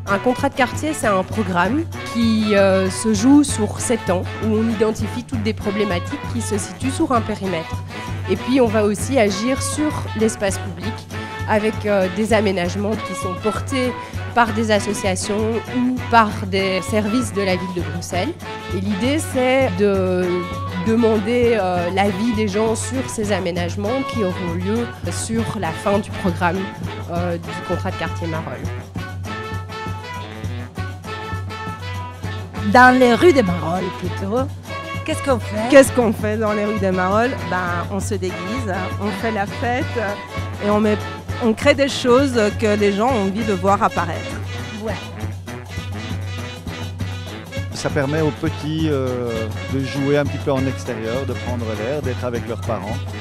Un contrat de quartier, c'est un programme qui se joue sur 7 ans, où on identifie toutes des problématiques qui se situent sur un périmètre. Et puis on va aussi agir sur l'espace public avec des aménagements qui sont portés par des associations ou par des services de la ville de Bruxelles. Et l'idée, c'est de demander l'avis des gens sur ces aménagements qui auront lieu sur la fin du programme du contrat de quartier Marolles. Dans les rues de Marolles, plutôt. Qu'est-ce qu'on fait? Qu'est-ce qu'on fait dans les rues de Marolles? On se déguise, on fait la fête et on crée des choses que les gens ont envie de voir apparaître. Ouais. Ça permet aux petits de jouer un petit peu en extérieur, de prendre l'air, d'être avec leurs parents.